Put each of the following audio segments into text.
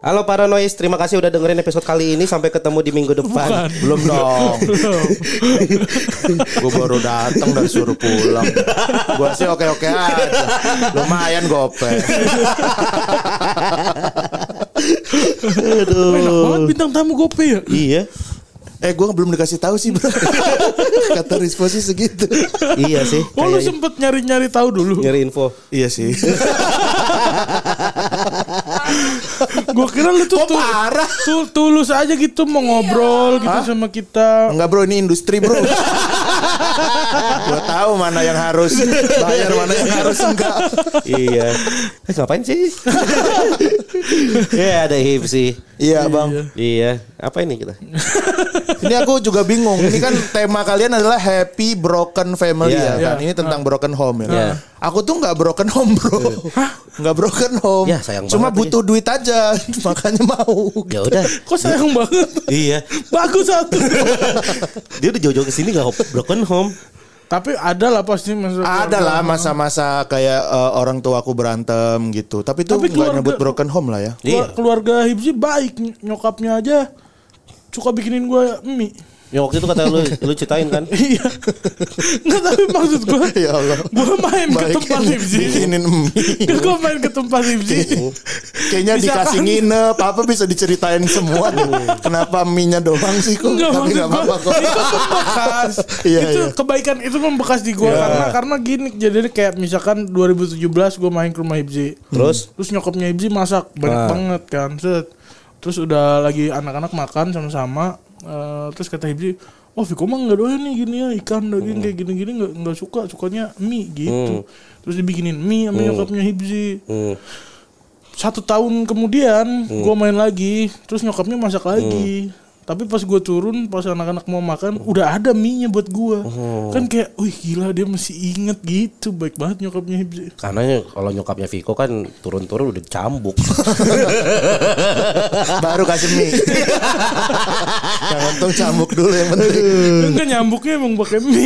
Halo Paranois, terima kasih udah dengerin episode kali ini. Sampai ketemu di minggu depan. Belum dong. Gue baru datang dan suruh pulang. Gue sih oke-oke aja. Lumayan gope. Aduh. Enak banget bintang tamu gope ya. Iya. Gue belum dikasih tahu sih bro. Kata Rizpo sih segitu. Iya sih. Oh lu sempet nyari-nyari tahu dulu. Nyari info. Iya sih. Gue kira lu tuh parah. Tulus aja gitu mau ngobrol gitu sama kita. Enggak bro, ini industri bro. Gue tahu mana yang harus bayar, mana yang harus enggak. Iya. Ngapain sih? Ya ada Hip sih. Iya bang. Iya. Apa ini kita? Ini aku juga bingung. Ini kan tema kalian adalah happy broken family ya kan. Ini tentang broken home ya. Aku tuh nggak broken home bro. Nggak broken home. Ya, sayang cuma banget butuh duit aja. Makanya mau. Ya udah. Kok sayang banget. Iya. Bagus satu. Dia udah jauh-jauh kesini nggak broken home. Tapi ada lah pasti ada lah masa-masa kayak orang tua aku berantem gitu. Tapi itu nggak nyebut broken home lah ya. Keluarga Hibzi baik, nyokapnya aja suka bikinin gue mie. Ya waktu itu kata lu ceritain kan? Iya. Nggak, tapi maksud gue, ya Allah, gue main ke tempat Hibzi. Bikinin mie. Gue main ke tempat Hibzi. Kayaknya dikasih nginep, apa bisa diceritain semua nih. Kenapa mie-nya doang sih kok? Tapi nggak apa-apa kok. Itu membekas. Itu kebaikan itu membekas di gue karena gini. Jadi kayak misalkan 2017 gue main ke rumah Hibzi. Terus nyokapnya Hibzi masak banyak banget kan. Terus udah lagi anak-anak makan sama-sama. Terus kata Hibzi, oh Viko mah nggak doyan nih gini ya, ikan daging kayak gini-gini nggak suka, sukanya mie gitu. Terus dibikinin mie sama nyokapnya Hibzi. 1 tahun kemudian gue main lagi, terus nyokapnya masak lagi. Tapi pas gue turun, pas anak-anak mau makan, udah ada mie-nya buat gue. Kan kayak, wih gila dia masih inget gitu. Baik banget nyokapnya Hibzi. Karena kalau nyokapnya Viko kan turun-turun udah cambuk. Baru kasih mie. Yang untung cambuk dulu yang penting. Enggak, nyambuknya emang pakai mie.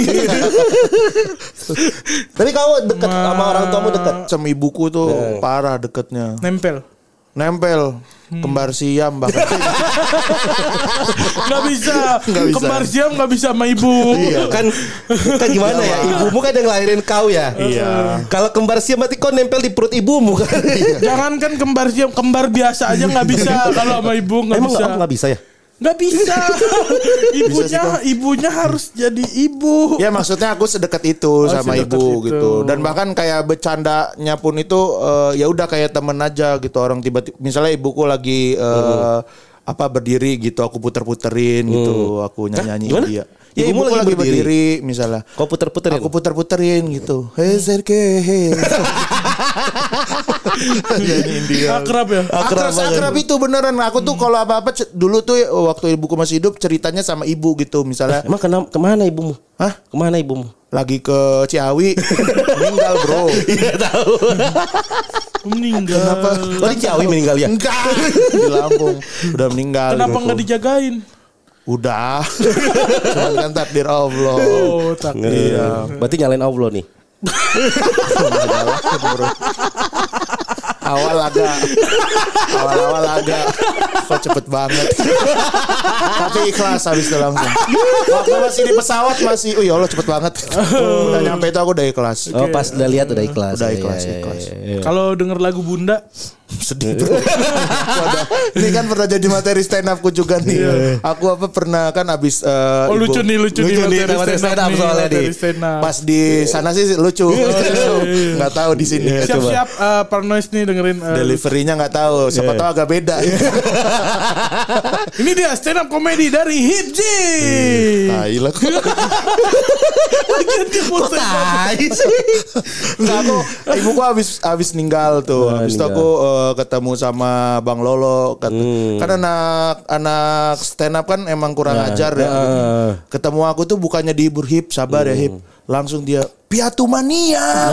Tapi kamu deket sama orang tuamu deket? Sama ibuku tuh parah deketnya. Nempel. Kembar siam bahkan. Gak bisa. Kembar siam gak bisa sama ibu. Iya kan gimana ya? Ibumu kan yang ngelahirin kau ya. Iya. Kalau kembar siam berarti kau nempel di perut ibumu kan. Jangan kan kembar siam, kembar biasa aja gak bisa. Kalau sama ibu gak bisa. Emang gak bisa ya? Gak bisa. Ibunya harus jadi ibu. Ya maksudnya aku sedekat itu sama ibu itu. Gitu. Dan bahkan kayak bercandanya pun itu ya udah kayak temen aja gitu. Orang tiba-tiba misalnya ibuku lagi berdiri gitu, aku puter-puterin gitu, aku nyanyi dia. Ya ibuku lagi berdiri misalnya. Kau puter-puterin? Aku puter-puterin gitu. Hey Serke, hey. Akrab ya. Akrab itu beneran. Aku tuh kalau apa-apa dulu tuh waktu ibuku masih hidup ceritanya sama ibu gitu misalnya. Emang kemana ibumu? Hah? Kemana ibumu? Lagi ke Ciawi. Meninggal bro. Iya tahu. Meninggal. Kenapa? Oh di Ciawi meninggal ya? Enggak. Di Lampung. Udah meninggal. Kenapa nggak dijagain? Udah. Cuman kan takdir Allah. Oh takdir. Iya. Berarti nyalain Allah nih. Awal-awal agak kok cepet banget. Tapi ikhlas habis itu langsung. Waktu masih di pesawat masih ya Allah cepet banget. Udah nyampe itu aku udah ikhlas. Oh pas udah lihat udah ikhlas. Udah ikhlas. Kalau denger lagu Bunda sedih bro. Ini kan pernah jadi materi stand upku juga nih. Aku pernah kan abis lucu nih materi stand up soalnya di pas di sana sih lucu. Nggak tahu di sini. Siap-siap Paranois nih dengerin deliverynya nggak tahu. Siapa tahu agak beda. Ini dia stand up komedi dari Hibzi. Tai lah. Enggak, ibuku habis ninggal tuh. Habis itu aku ketemu sama Bang Lolo. Kan anak stand up kan emang kurang ajar ya. Ketemu aku tuh bukannya dihibur, Hip sabar ya Hip. Langsung dia Piatu Mania.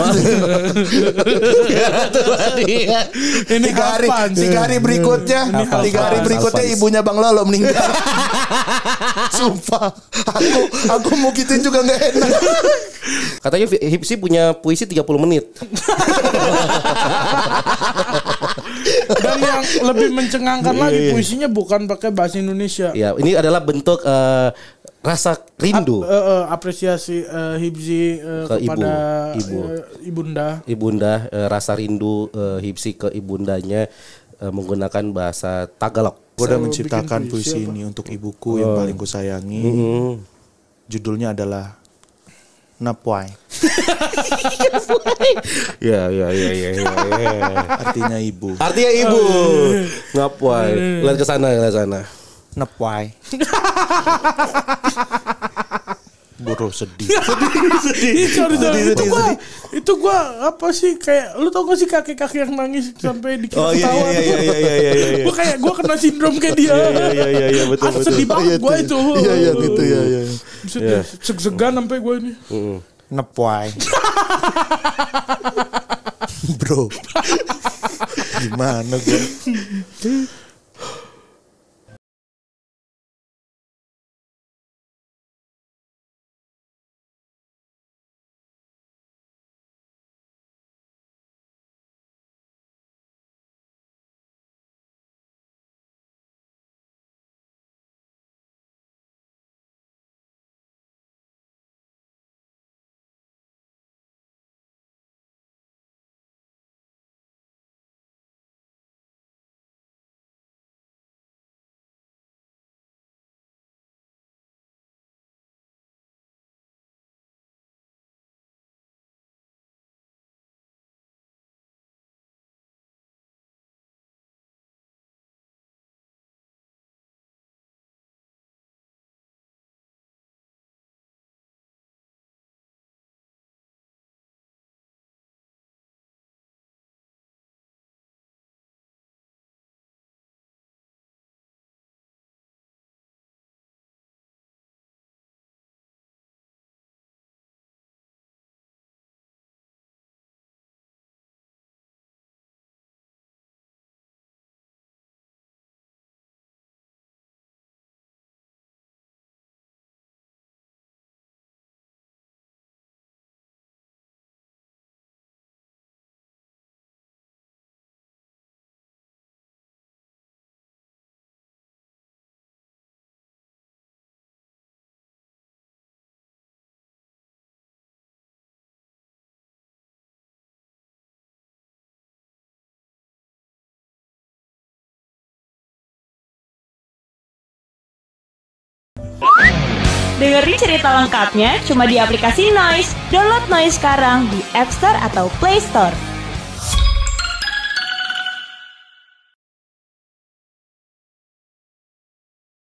Ini 3 hari berikutnya, ibunya Bang Lolo meninggal. Sumpah, aku mau gituin juga nggak enak. Katanya Hipsi punya puisi 30 menit. Dan yang lebih mencengangkan lagi puisinya bukan pakai bahasa Indonesia. Ya, ini adalah bentuk rasa rindu, apresiasi Hibzi kepada ibunda, rasa rindu Hibzi ke ibundanya menggunakan bahasa Tagalog. Gue udah menciptakan puisi ini untuk ibuku yang paling kusayangi. Judulnya adalah Napwai. Ya. Artinya ibu. Napwai. Lihat ke sana. Napwai. Bro sedih. Itu gua apa sih kayak lu tau gak sih kakek-kakek yang nangis sampai dikira ketawa. Iya. Gua kena sindrom kayak dia. Iya betul. Sedih banget gua itu. Iya gitu ya. Seg-segan sampai gua ini. Nepwai. Bro. Gimana gua? Dengerin cerita lengkapnya cuma di aplikasi Noise. Download Noise sekarang di App Store atau Play Store.